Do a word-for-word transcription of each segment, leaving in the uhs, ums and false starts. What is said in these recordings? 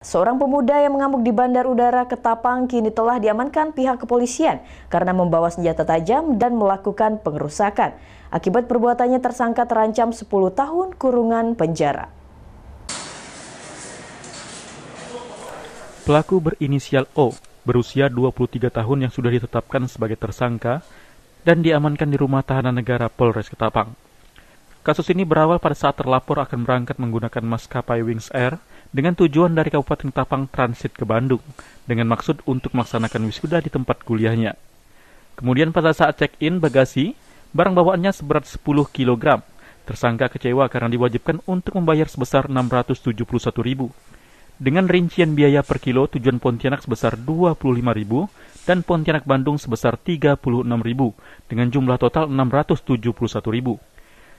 Seorang pemuda yang mengamuk di Bandar Udara Ketapang kini telah diamankan pihak kepolisian karena membawa senjata tajam dan melakukan pengerusakan. Akibat perbuatannya, tersangka terancam sepuluh tahun kurungan penjara. Pelaku berinisial O, berusia dua puluh tiga tahun yang sudah ditetapkan sebagai tersangka dan diamankan di rumah tahanan negara Polres Ketapang. Kasus ini berawal pada saat terlapor akan berangkat menggunakan maskapai Wings Air dengan tujuan dari Kabupaten Ketapang transit ke Bandung dengan maksud untuk melaksanakan wisuda di tempat kuliahnya. Kemudian pada saat check-in bagasi, barang bawaannya seberat sepuluh kilogram. Tersangka kecewa karena diwajibkan untuk membayar sebesar enam ratus tujuh puluh satu ribu rupiah. Dengan rincian biaya per kilo tujuan Pontianak sebesar dua puluh lima ribu rupiah dan Pontianak Bandung sebesar tiga puluh enam ribu rupiah dengan jumlah total enam ratus tujuh puluh satu ribu rupiah.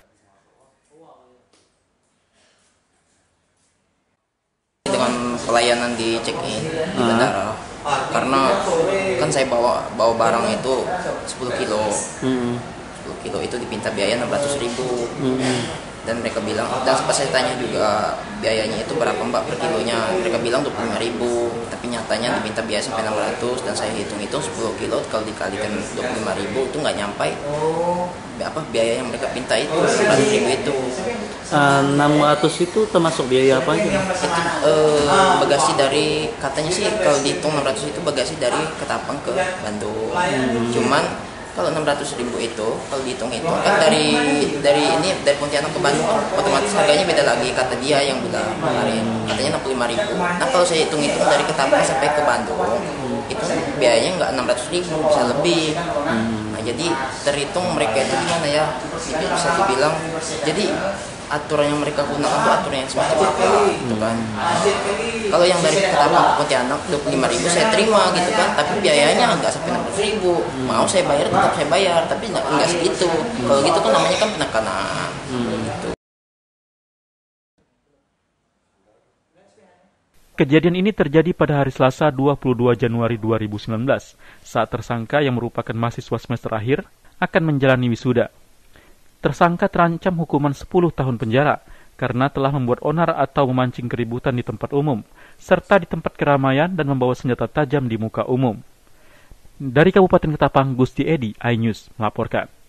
Dengan pelayanan di check-in di bandara, karena kan saya bawa bawa barang itu sepuluh kilo, hmm. sepuluh kilo itu dipinta biaya enam ratus ribu, hmm. dan mereka bilang, dan sempat saya tanya juga biayanya itu berapa mbak per kilonya, mereka bilang dua puluh lima ribu, tapi nyatanya dipinta biaya sampai enam ratus, dan saya hitung-hitung sepuluh kilo kalau dikalikan dua puluh lima ribu itu nggak nyampe apa biaya yang mereka pinta itu enam ratus ribu itu. Uh, enam ratus itu termasuk biaya apa aja? Itu uh, bagasi dari, katanya sih kalau dihitung enam ratus itu bagasi dari Ketapang ke Bandung. Hmm. Cuman kalau enam ratus ribu itu kalau dihitung-hitung kan dari dari ini dari Pontianak ke Bandung kan otomatis harganya beda lagi, kata dia yang bilang kemarin katanya enam puluh lima ribu. Nah kalau saya hitung-hitung dari Ketapang sampai ke Bandung hmm. itu biayanya nggak enam ratus ribu, bisa lebih. Hmm. Nah jadi terhitung mereka itu gimana ya, bisa dibilang jadi aturan yang mereka gunakan itu aturan yang semacam apa gitu kan. Kalau yang dari Ketapang ke Pontianak dua puluh lima ribu saya terima gitu kan, tapi biayanya nggak sampai enam ratus ribu. Mau saya bayar tetap saya bayar, tapi nggak nggak segitu. Kalau gitu kan namanya kan penekanan. Gitu. Kejadian ini terjadi pada hari Selasa dua puluh dua Januari dua ribu sembilan belas saat tersangka yang merupakan mahasiswa semester akhir akan menjalani wisuda. Tersangka terancam hukuman sepuluh tahun penjara karena telah membuat onar atau memancing keributan di tempat umum, serta di tempat keramaian dan membawa senjata tajam di muka umum. Dari Kabupaten Ketapang, Gusti Edi, iNews melaporkan.